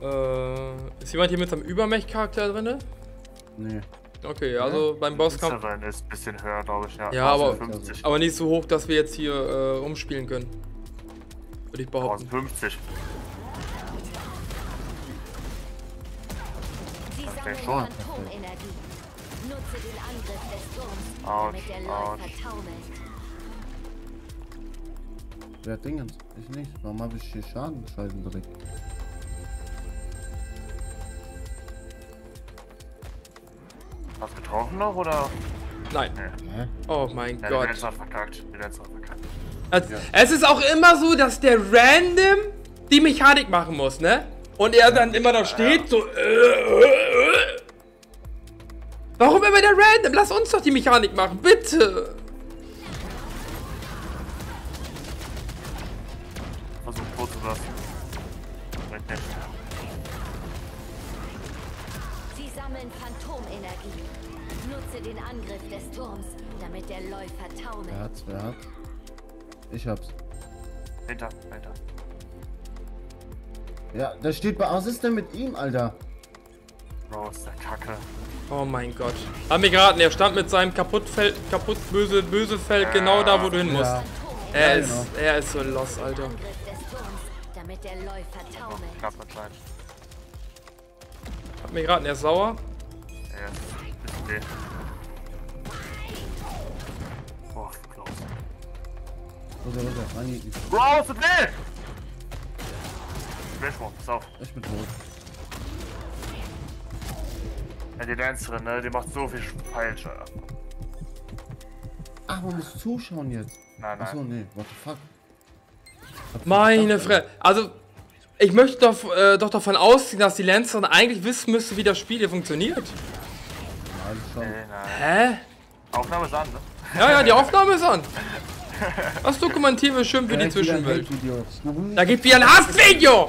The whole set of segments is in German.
Ist jemand hier mit seinem Übermech-Charakter drin? Nee. Okay, also beim Bosskampf. Ist ein bisschen höher, glaube ich, ja. Ja, aber, 50. aber nicht so hoch, dass wir jetzt hier umspielen können. Würde ich behaupten. 1050. Sie sammeln schon. Phantomenergie. Nutze den Angriff des Turms, Autsch, damit der Läufer autsch. taumelt. Wer hat Dingens? Ich nicht. Warum habe ich hier Schaden geschalten direkt? Hast du getroffen noch, oder? Nein. Hä? Oh mein Ja, Gott. die Lenz hat verkackt. Die Lenz hat verkackt. Also, es ist auch immer so, dass der random die Mechanik machen muss, ne? Und er dann immer da steht, so. Warum immer der random? Lass uns doch die Mechanik machen, bitte! Versuch tot zu lassen. Direkt nicht. Sie sammeln Phantomenergie. Nutze den Angriff des Turms, damit der Läufer taumelt. Wer hat? Ich hab's. Hinter. Ja, da steht bei. Was ist denn mit ihm, Alter? Bro, ist der Kacke. Oh mein Gott. Hab mir geraten, er stand mit seinem böse Feld genau da, wo du hin musst. Ja. Er ist so los, Alter. Angriff des Turms, damit der Läufer taumelt. Knapp anscheinend. Hab mir geraten, er ist sauer. Ja, ist okay. Oh, close. Wo ist er? Bro, ist okay! Flashmob, pass auf. Ich bin tot. Ja, die Dancerin, ne? Die macht so viel falsch, Alter. Ach, man muss zuschauen jetzt. Nein. Achso, nee. What the fuck? Meine Fresse. Also, ich möchte doch davon ausgehen, dass die Lancerin eigentlich wissen müsste, wie das Spiel hier funktioniert. Nein, schon. Hä? Aufnahme ist an, ne? Ja, die Aufnahme ist an. Das dokumentieren wir schön für die Zwischenwelt. Da gibt wieder ein Hassvideo!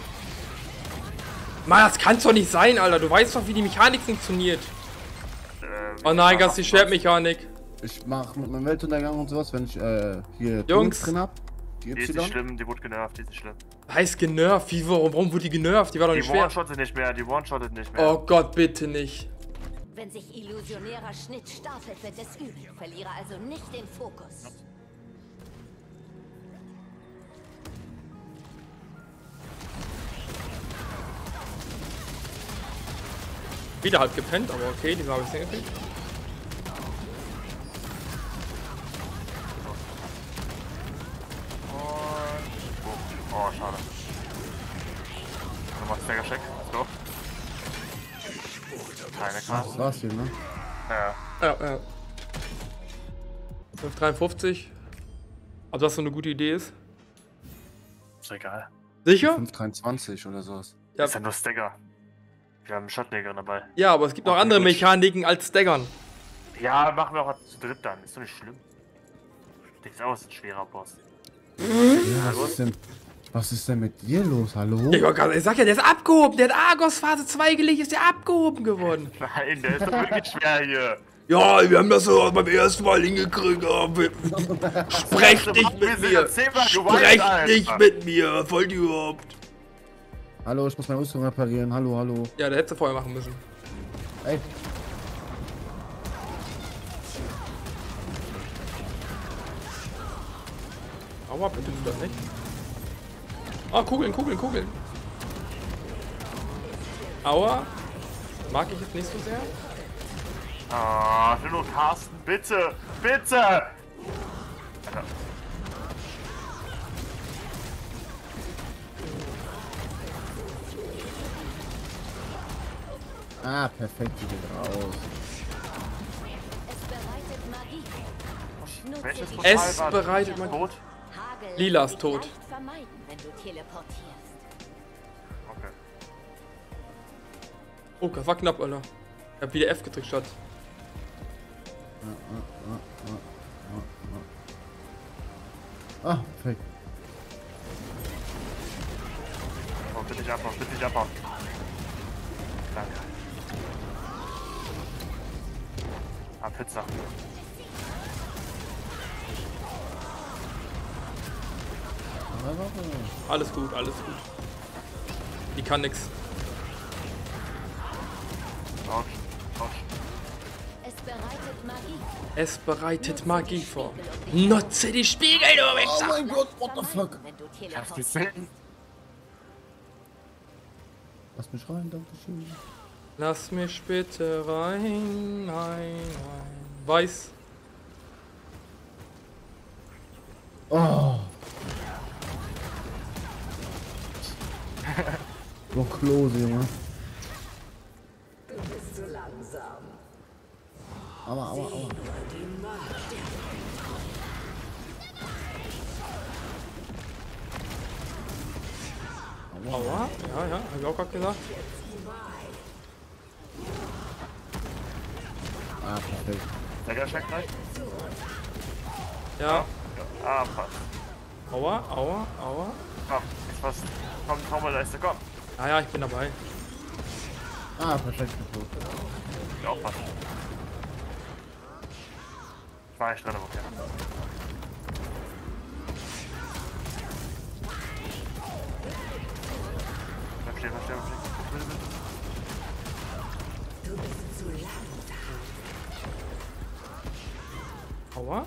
Mann, das kann's doch nicht sein, Alter. Du weißt doch, wie die Mechanik funktioniert. Oh nein, das ist die Schwertmechanik. Ich mach mit meinem Weltuntergang und sowas, wenn ich hier Jungs. drin hab. Die ist nicht schlimm, die wurde genervt, die ist nicht schlimm. Heißt genervt? Wie, warum wurde die genervt? Die war doch Die nicht schwer. one-shottet nicht mehr, die one-shottet nicht mehr. Oh Gott, bitte nicht. Wenn sich illusionärer Schnitt stapelt, wird es übel. Verliere also nicht den Fokus. Wieder halt gepennt, aber okay, die habe ich hingekriegt. Oh, schade. Nochmal Stagger-Check, let's go. Keine Das Kraft. war's hier, ne? Ja. Ja. 5,53. Ob das so eine gute Idee ist? Ist egal. Sicher? 5,23 oder sowas. Ja. Ist ja nur Stagger. Wir haben einen Shotleger dabei. Ja, aber es gibt noch andere Mechaniken als Staggern. Ja, machen wir auch zu dritt dann. Ist doch nicht schlimm. Denkst auch, ist ein schwerer Boss. Ja, was ist denn mit dir los? Hallo? Ich sag ja, der ist abgehoben. Der hat Argos Phase 2 gelegt, ist der abgehoben geworden. Nein, der ist doch wirklich schwer hier. Ja, wir haben das so beim ersten Mal hingekriegt. Sprech nicht mit mir. Sprech nicht mit mir. Wollt ihr überhaupt? Hallo, ich muss meine Rüstung reparieren. Hallo. Ja, der hätte vorher machen müssen. Ey. Aua, bitte tu das nicht. Ah, Kugeln. Aua. Mag ich jetzt nicht so sehr. Ah, nur Carsten, bitte! Alter. Ah, perfekt, die geht raus. Es bereitet Magie. Welches Es Portal war bereitet Magie. tot? Hagel Lila ist lässt sich tot. leicht vermeiden, wenn du teleportierst. Okay. Oh, das war knapp, Alter. Ich hab wieder F gedrückt statt. Ah, perfekt. Oh, bitte nicht abhauen. Danke. Ah, Pizza. Alles gut. Die kann nix. Es bereitet Magie. Es bereitet Magie vor. Nutze die Spiegel, du Oh Wichser! mein Gott, what the fuck? Wenn du Ich hab's teleportierst. gesehen. Lass mich rein, danke schön. Lass mich bitte rein, rein. Weiß. Oh. So close, Junge. Du bist zu langsam. Aua, aua, aua. Die Macht der Aua. Ja, ja, hab ich auch gerade gesagt. Ah, perfekt. Dagger-Check gleich? Ja. Ah, passt. Aua, aua, aua. Komm, jetzt fast. Komm, Traumerleiste, komm. Ah ja, ich bin dabei. Ah, perfekt. Perfekt. Ja, auch passt. Ich war nicht drin, aber okay. Bleib stehen, bleib stehen, bleib stehen. Du bist zu langsam. Aua.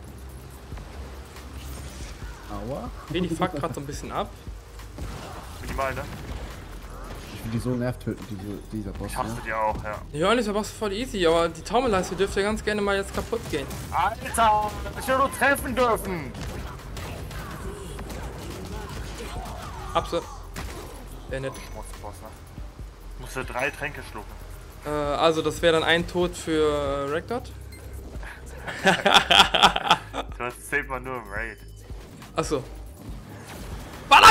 Aua. Okay, die fuckt gerade so ein bisschen ab. Minimal, ne? Ich will die so nervt töten, dieser Boss. Ich hasse die auch, ja. Ja, das ist aber voll easy, aber die Taumelleiste dürfte ganz gerne mal jetzt kaputt gehen. Alter! Ich will nur treffen dürfen! Absolut. Wäre nett. Schmutzboss, ne? Musste 3 Tränke schlucken. Also das wäre dann ein Tod für Rekdot. Das zählt man nur im Raid. Achso. Verdammt!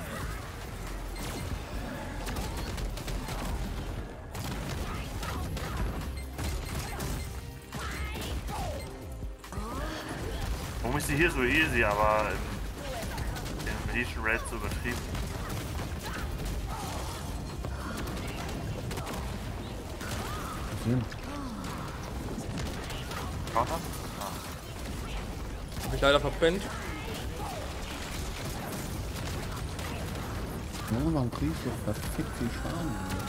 Warum ist die hier so easy, aber im Legion Raid so übertrieben? Counter? Hab ich leider verbrennt. Junge, warum kriegst du perfekt viel Schaden?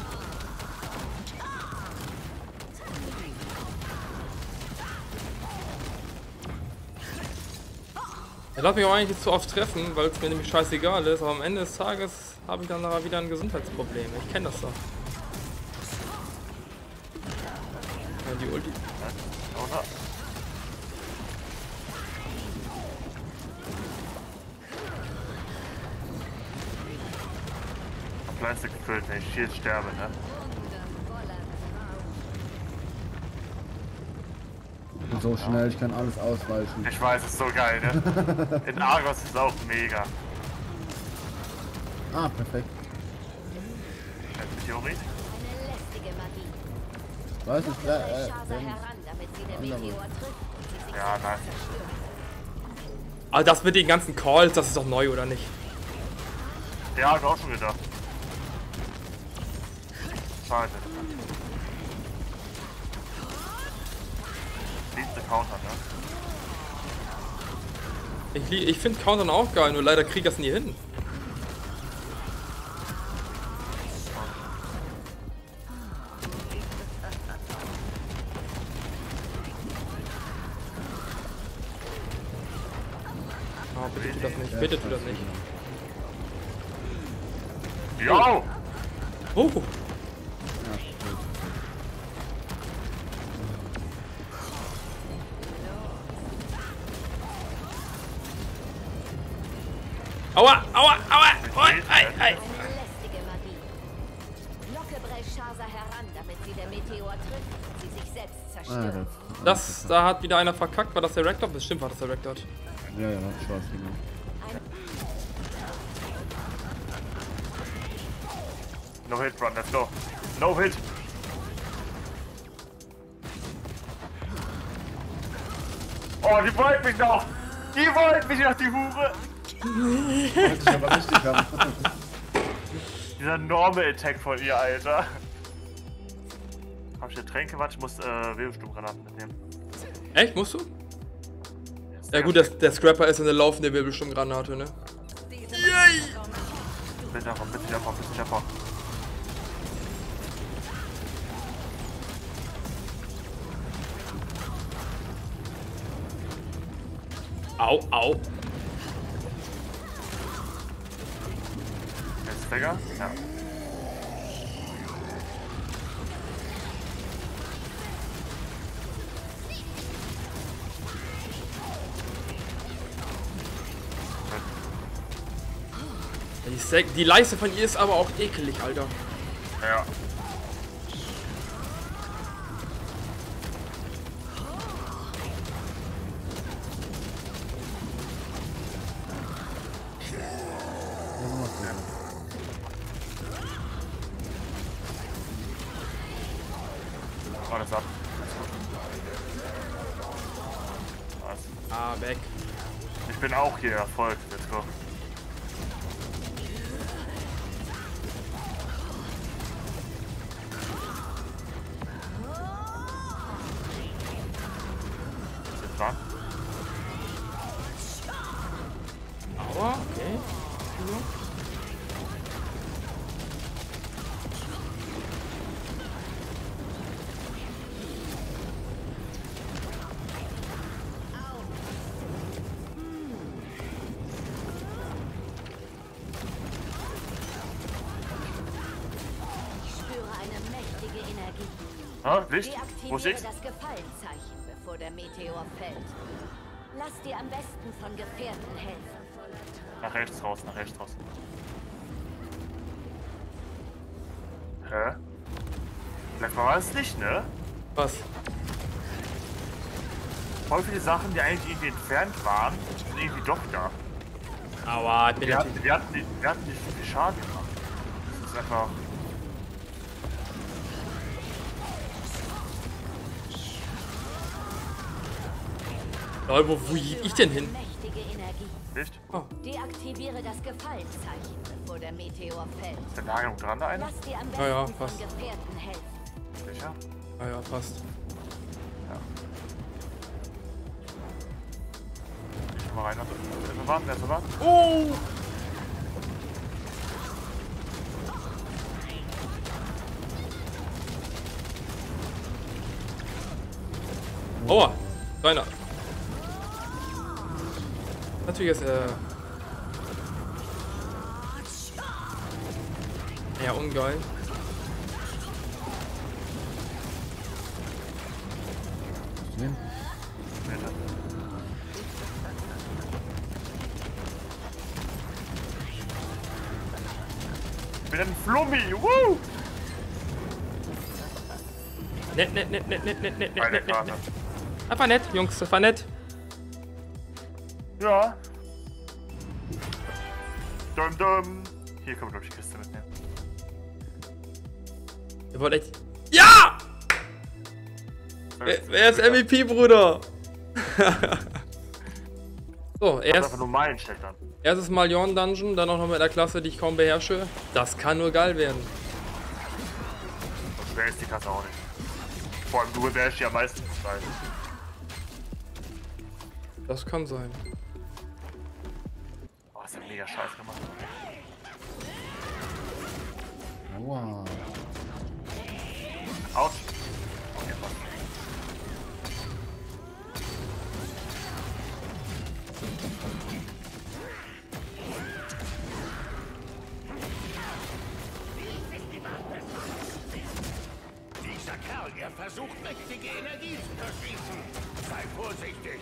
Ich lasse mich auch eigentlich nicht zu oft treffen, weil es mir nämlich scheißegal ist, aber am Ende des Tages habe ich dann nachher wieder ein Gesundheitsproblem. Ich kenne das doch. Ja, die Ulti. Counter? Hab Leiste gefüllt, wenn ich hier jetzt sterbe, ne? Ich bin so schnell, ich kann alles ausweichen. Ich weiß, es ist so geil, ne? In Argos ist es auch mega. Ah, perfekt. Theorie? Eine lästige Magie. Weiß ich, Shaza heran, damit sie der andere. Meteor trifft und sie sich Ja, selbst nice. zerstört. Aber das mit den ganzen Calls, das ist doch neu, oder nicht? Ja, hab ich auch schon gedacht. Schade. Liebste Counter, ne? Ich finde Countern auch geil, nur leider krieg ich das nie hin. Oh, bitte tu das nicht, bitte tu das nicht. Yo! Oh! Aua, aua, aua! Oh, ei, ei. Eine lästige Magie. Locke Shaza heran, damit sie der Meteor trifft und sie sich selbst zerstört. Da hat wieder einer verkackt, war das der Rekdot? Bestimmt war das der Rekdot. Ja, ich weiß genau. No hit, run, let's go. No hit! Oh, die wollt mich noch! Die wollt mich noch, die Hure! Ich aber richtig haben. Dieser Normal Attack von ihr, Alter. Hab ich hier Tränke? Warte, ich muss Wirbelsturmgranaten mitnehmen. Echt, musst du? Ja gut, der Scrapper ist eine laufende Wirbelsturmgranate, ne? Bitte davon, bitte davon, bitte davon. Au, au. Jetzt Digga? Ja. Die Leiste von ihr ist aber auch ekelig, Alter. Ja. Alles ab. Was? Ah, weg. Ich bin auch hier erfolgt. Let's go. Dran. Aua, okay. Ich spüre eine mächtige Energie. Ah, Licht? Wo ist Deaktiviere X? das Gefallenszeichen, bevor der Meteor fällt. Lass dir am besten von Gefährten helfen. Nach rechts raus, nach rechts raus. Hä? Vielleicht war es nicht, ne? Was? Voll viele Sachen, die eigentlich irgendwie entfernt waren, sind irgendwie doch da. Aua, ich bin Wir natürlich... hatten nicht so viel Schaden gemacht. Das ist einfach... Lol, wo gehe ich denn hin? Mächtige Energie. Licht? Oh, Deaktiviere das Gefallenszeichen, bevor der Meteor fällt. Ist der Nagelung dran, da einer? Lass dir am Ja, ja, besten von passt. Gefährten helfen. Sicher? ah ja, passt. Ja. Ich mal rein, also. Erst mal warten. Oh! Aua! Deiner. Natürlich ist ja, ungeil. Nehmen. Ich bin ein Flummi, woo! Nett. Eine Karte. Das war nett, Jungs, das war nett. Ja. Dum. Hier können wir, glaube ich, die Kiste mitnehmen. Ihr wollt echt... Ja! Wer ist MVP, Bruder? So, Das ist einfach nur mein Chat dann. erstes Mal Jorn Dungeon, dann auch noch mit einer Klasse, die ich kaum beherrsche. Das kann nur geil werden. Und schwer ist die Klasse auch nicht. Vor allem du beherrschst die am meisten Zeit. Das kann sein. Oh, das hat mega Scheiß gemacht. Aua. Autsch. Okay, passt. Dieser Kerl, er versucht mächtige Energie zu verschließen. Sei vorsichtig.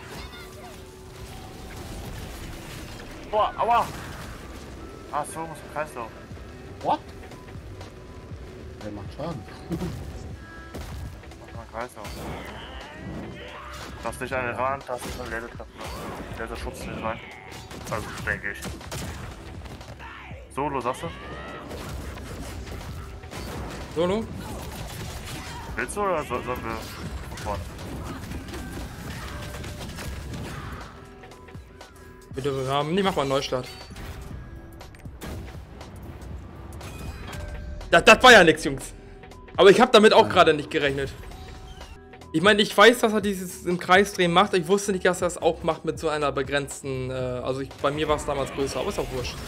Boah, aua! Ah, so muss ein Kreislauf. What? Der macht Schaden. Mach mal einen Kreislauf. Lass dich eine Rahmentaste von Laserkraft machen. Laserschutz nicht rein. Also, denke ich. Solo, sagst du? Solo? Willst du oder sollen wir von vorne? Bitte, wir haben... Nee, mach mal einen Neustart. Das war ja nix, Jungs. Aber ich habe damit auch gerade nicht gerechnet. Ich meine, ich weiß, dass er dieses im Kreisdrehen macht. Ich wusste nicht, dass er es auch macht mit so einer begrenzten... also bei mir war es damals größer, aber ist auch wurscht.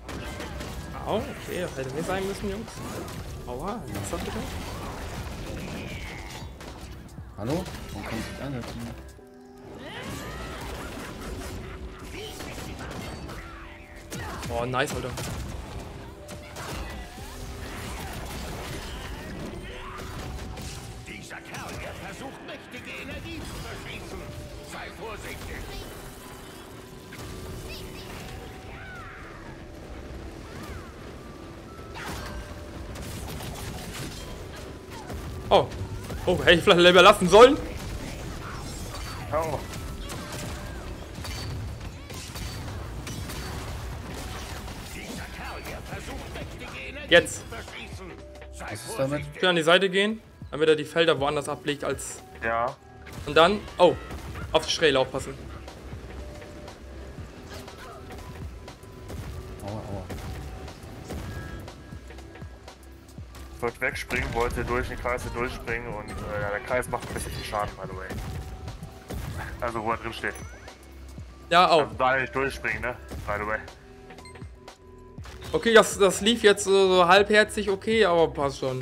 Au, okay, das hätte nicht sein müssen, Jungs. Aua, was ist das bitte? Hallo? Warum kann ich nicht ansetzen? Oh, nice, Alter. Dieser Kerl, er versucht mächtige Energie zu verschließen. Sei vorsichtig. Oh. Oh, hätte ich vielleicht lieber lassen sollen? Oh. Dieser Kerl, er versucht mächtige Energie Jetzt. zu verschließen. Sei Was ist vorsichtig. damit? Schön an die Seite gehen, damit er die Felder woanders ablegt als... Ja. Und dann... Oh, auf die Schräle aufpassen. Aua, aua. Ich wollte wegspringen, wollte durch den Kreis durchspringen und ja, der Kreis macht ein bisschen viel Schaden, by the way. Also wo er drin steht. Ja, auch. Also da nicht durchspringen, ne? By the way. Okay, das lief jetzt so halbherzig okay, aber passt schon.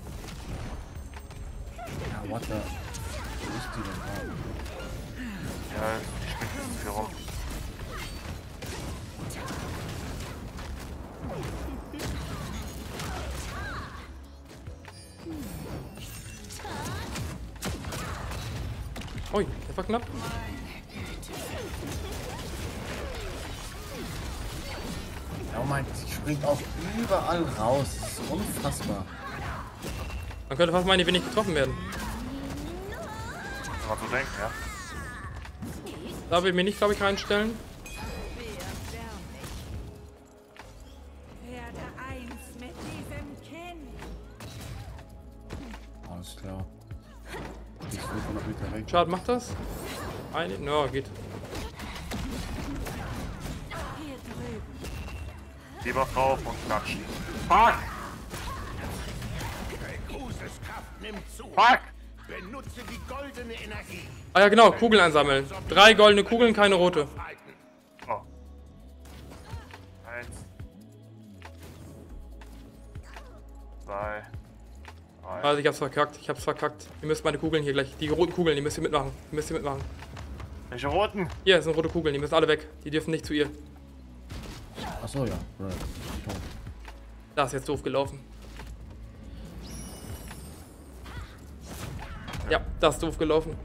Ja, what the... Wo ist die denn? Ja, die springt ein bisschen viel rum. Ui, das war knapp. Oh mein, die springt auch überall raus. Das ist unfassbar. Man könnte fast meinen, die will nicht getroffen werden. Kann man so denken, ja. Da will ich mich nicht, glaube ich, reinstellen. Werde eins mit diesem Kind. Alles klar. Ich 500 Meter weg. Schade, macht das? Eine? Ja, geht. Hier drüben. Lieber drauf und klatschen. Fuck! Rekuses Kraft nimmt zu. Fuck! Benutze die goldene Energie. Ah ja, genau, Kugeln einsammeln. 3 goldene Kugeln, keine rote. Halten. Oh. 1. 2. 3. Also ich hab's verkackt. Ihr müsst meine Kugeln hier gleich. Die roten Kugeln, die müsst ihr mitmachen. Welche roten? Hier sind rote Kugeln, die müssen alle weg. Die dürfen nicht zu ihr. Achso, ja. Right. Da ist jetzt doof gelaufen. Ja, das ist doof gelaufen.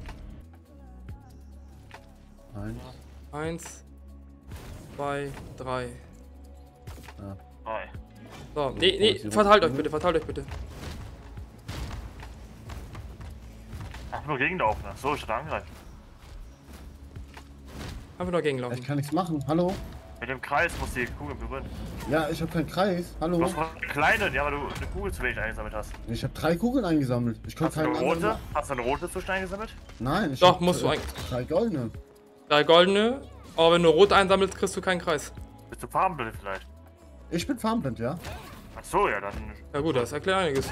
1, 2, 3. Ja. 3. So, nee, verteilt euch bitte. Ach, nur Gegenlaufen. So, ich hätte angreifen. Einfach nur gegenlaufen. Ich kann nichts machen. Hallo? Mit dem Kreis muss die Kugel berühren. Ja, ich habe keinen Kreis. Du Hallo? hast nur einen kleinen, ja, weil du eine Kugel zu wenig eingesammelt hast. Ich habe 3 Kugeln eingesammelt. Ich kann Hast du eine keinen rote? anderen- Hast du eine rote zu schnell eingesammelt? Nein, ich Doch, hab, musst du eigentlich. 3 goldene. 3 goldene, aber wenn du rot einsammelst, kriegst du keinen Kreis. Bist du farbenblind vielleicht? Ich bin farbenblind, ja? Ach so, ja, dann Ja gut, das erklärt einiges.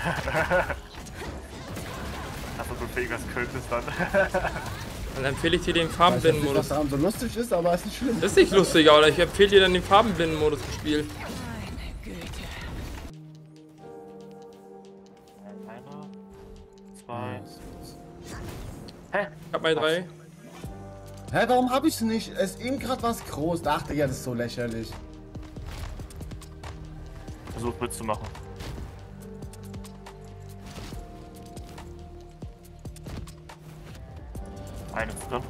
hast du so fähig was Kölnes dann. Dann empfehle ich dir den Ich weiß nicht, was Farbenblinden-Modus. daran so lustig ist, aber ist nicht schlimm. Das ist nicht lustig, aber ich empfehle dir dann den Farbenblinden-Modus zu spielen. Meine Güte. Einer, 2. Hä? Ich hab meine 3. Hä, warum hab ich's nicht? Es ist eben gerade was groß. Dachte ja, das ist so lächerlich. Versuch mitzumachen. Eines drin.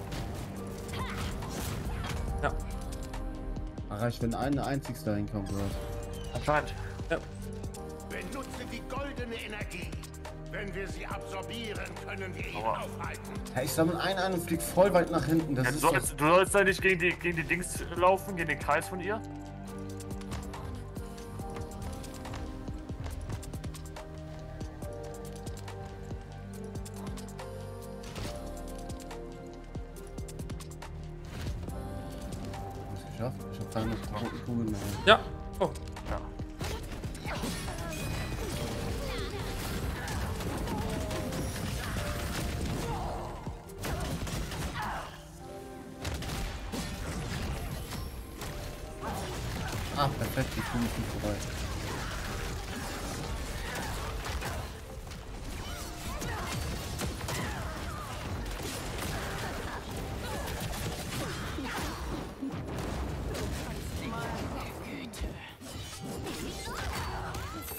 Ja. Reicht, wenn eine einzigste da hinkommt, oder? Anscheinend. Ja. Benutze die goldene Energie. Wenn wir sie absorbieren, können wir ihn Aua. aufhalten. Hä, ich sammle einen und flieg voll weit nach hinten. Das Ja, ist du sollst da nicht gegen die Dings laufen, gegen den Kreis von ihr. doch geschafft. Ich hab keine roten Kugeln mehr. Ja. Oh. Ja. Ah, perfekt, die Kugel sind vorbei.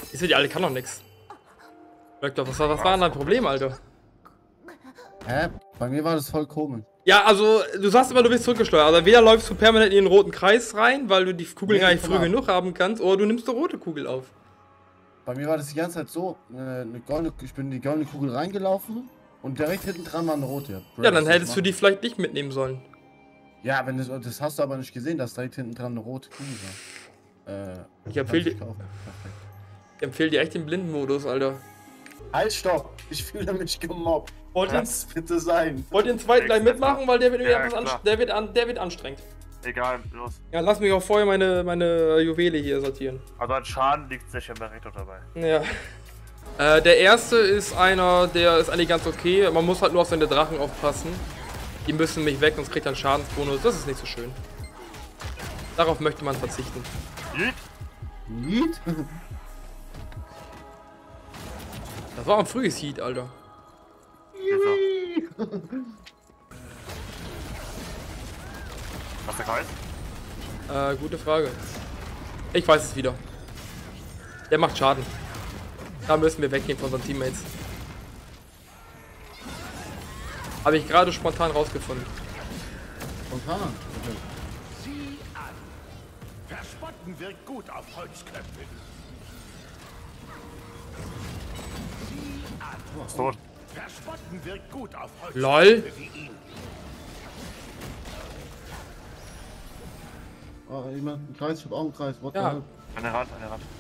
Ich sehe die alle kann doch nix. Vector, was war denn dein Problem, Alter? Hä? Bei mir war das voll komisch. Ja, also, du sagst immer, du bist zurückgesteuert. Also, entweder läufst du permanent in den roten Kreis rein, weil du die Kugel gar nicht früh genug haben kannst, oder du nimmst eine rote Kugel auf. Bei mir war das die ganze Zeit so, ich bin in die goldene Kugel reingelaufen und direkt hinten dran war eine rote. Ja, dann hättest du die vielleicht nicht mitnehmen sollen. Ja, wenn das hast du aber nicht gesehen, dass direkt hinten dran eine rote Kugel war. Ich empfehle dir echt den Blindenmodus, Alter. Halt, stopp! Ich fühle mich gemobbt. Lass bitte sein. Wollt ihr den zweiten gleich mitmachen, weil der wird, Ja, der wird anstrengend. Egal, los. Ja, lass mich auch vorher meine Juwele hier sortieren. Also an Schaden liegt sicher Merito dabei. Ja. Der erste ist einer, der ist eigentlich ganz okay. Man muss halt nur auf seine Drachen aufpassen. Die müssen mich weg, sonst kriegt er einen Schadensbonus. Das ist nicht so schön. Darauf möchte man verzichten. Yeet. Yeet? Das war ein frühes Heat, Alter. Wieso? Was der Kreis? Gute Frage. Ich weiß es wieder. Der macht Schaden. Da müssen wir weggehen von unseren Teammates. Habe ich gerade spontan rausgefunden. Spontan? Okay. Sieh an. Verspotten wirkt gut auf Holzköpfe. Sieh an. Ist tot. Verspotten wirkt gut auf Holzköpfe LOL. wie ihn. Oh, jemand, ein Kreis, ich hab auch einen Kreis. What Ja. the hell? Eine Rad.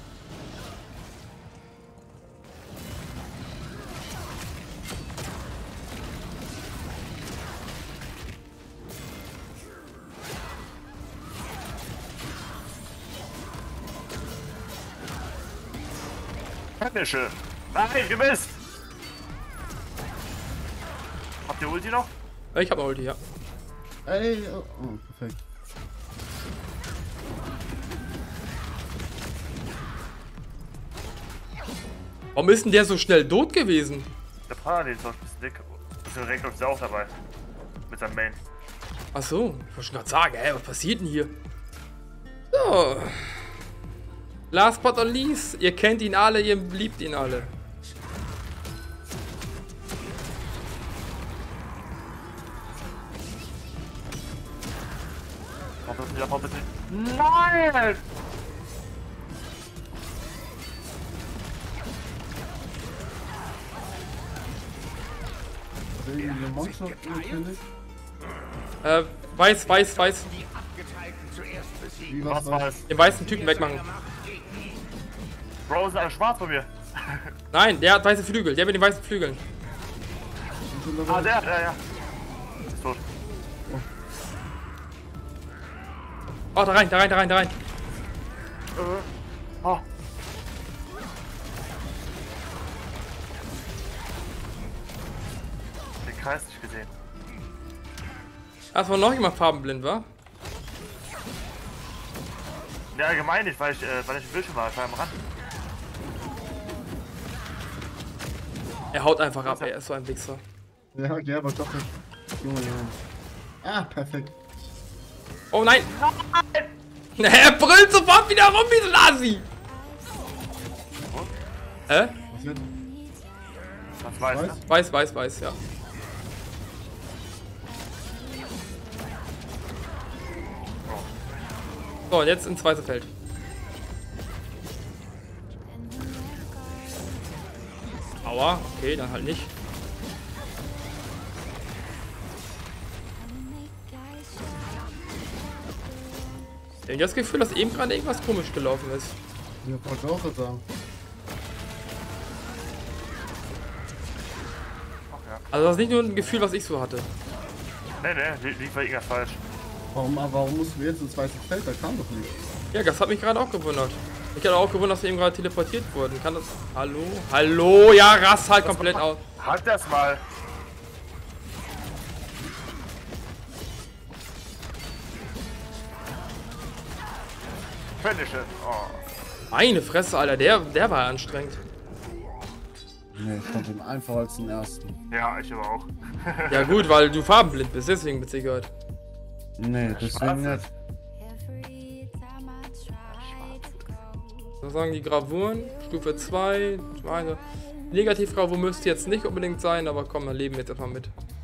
Dankeschön. Nein, gemisst! Habt ihr Ulti noch? Ich habe Ulti, ja. Ey, oh, perfekt. Warum ist denn der so schnell tot gewesen? Der Paladin ist doch ein bisschen dick. Deswegen Rektor ist ja auch dabei. Mit seinem Main. Ach so, ich wollte schon gerade sagen, ey, was passiert denn hier? So. Last but not least, ihr kennt ihn alle, ihr liebt ihn alle. Mach bitte. Nein! Irgendwie ein Monster natürlich. Weiß. Die Abgeteilten zuerst besiegen. Wie Was war es? Den weißen Typen wegmachen. Bro, ist alles schwarz bei mir. Nein, der hat weiße Flügel, der mit den weißen Flügeln. Ah, der, ja. Ist tot. Oh, da rein. Oh. Den Kreis nicht gesehen. Hast du noch jemand farbenblind, war? Ja, allgemein nicht, weil ich im Bildschirm war, ich war am Rand. Er haut einfach ab, er ist so ein Wichser. Ja, okay, aber doch nicht. Junge. Ah, perfekt. Oh nein! Er brüllt sofort wieder rum wie so ein Asi! Hä? Was wird? Was weiß, ne? Weiß, ja. So, und jetzt ins weiße Feld. Aua, okay, dann halt nicht. Ich habe das Gefühl, dass eben gerade irgendwas komisch gelaufen ist. Ja, wollte ich auch gerade sagen. Also das ist nicht nur ein Gefühl, was ich so hatte. Nee, liegt bei irgendwas falsch. Warum mussten wir jetzt ins weiße Feld? Da kam doch nicht. Ja, das hat mich gerade auch gewundert. Ich hatte auch gewundert, dass wir eben gerade teleportiert wurden. Kann das... Hallo? Hallo? Ja, rast halt komplett aus. Halt das mal. Finische. Oh. Meine Fresse, Alter. Der war anstrengend. Nee, ich fand ihn einfacher als den ersten. Ja, ich aber auch. Ja gut, weil du farbenblind bist. Deswegen mit Sicherheit. Nee, deswegen nicht. Was sagen die Gravuren? Stufe 2. Negativgravur müsste jetzt nicht unbedingt sein, aber komm, dann leben wir jetzt erstmal mit.